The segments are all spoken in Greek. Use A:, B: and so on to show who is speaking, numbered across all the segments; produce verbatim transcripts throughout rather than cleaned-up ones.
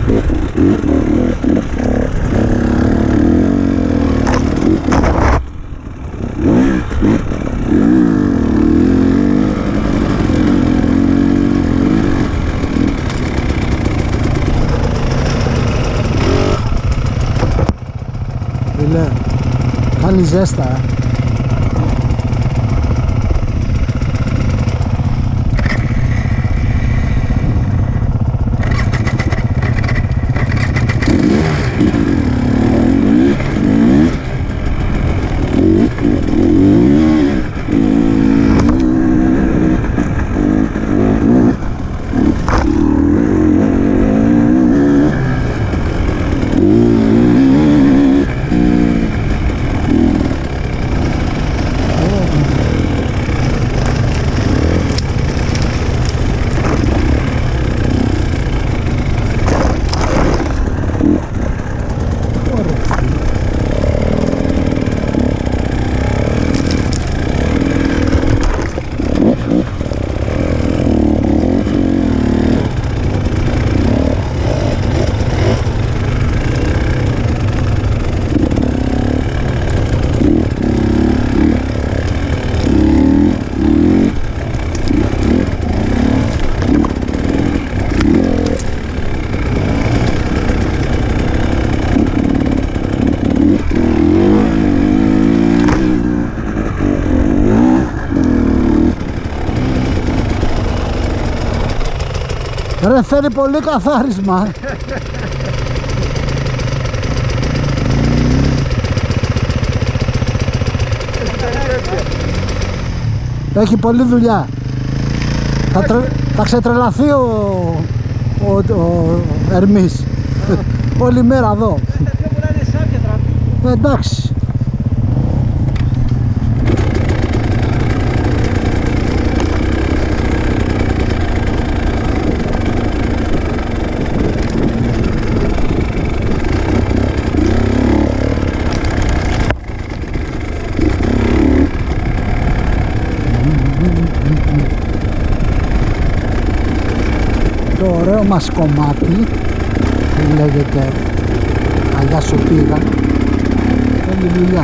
A: Φίλε, κάνει ζέστα, ε. Ρε, θέλει πολύ καθάρισμα. Έχει πολλή δουλειά. Θα, τρε... θα ξετρελαθεί ο, ο, ο Ερμής. Όλη μέρα εδώ. Ε, εντάξει. Το ωραίο μας κομμάτι που λέγεται Αγιά σου πήγα, θέλει δουλειά.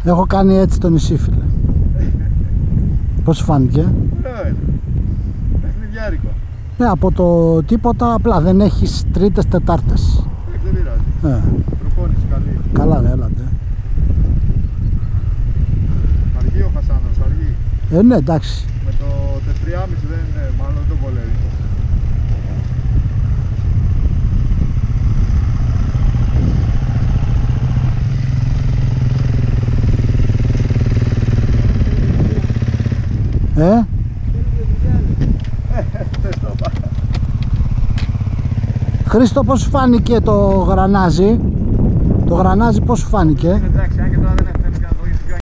A: Έχω κάνει έτσι το νησί, φίλε. Πώς σου φάνηκε?
B: Ωραίο είναι. Παιχνιδιάρικο.
A: Ναι, από το τίποτα, απλά δεν έχεις τρίτες, τετάρτες.
B: Δεν πειράζει.
A: Ε,
B: Προπόνηση καλή.
A: καλά, ναι, έλατε.
B: Αργεί ο Χασάνδρος, αργεί.
A: Ε, ναι, εντάξει.
B: Με το τετράμισι δεν είναι, μάλλον δεν το βολεύει.
A: Ε, Χρήστο, πώς σου φάνηκε το γρανάζι? Το γρανάζι πώς σου φάνηκε?
B: Εντάξει, αν και τώρα δεν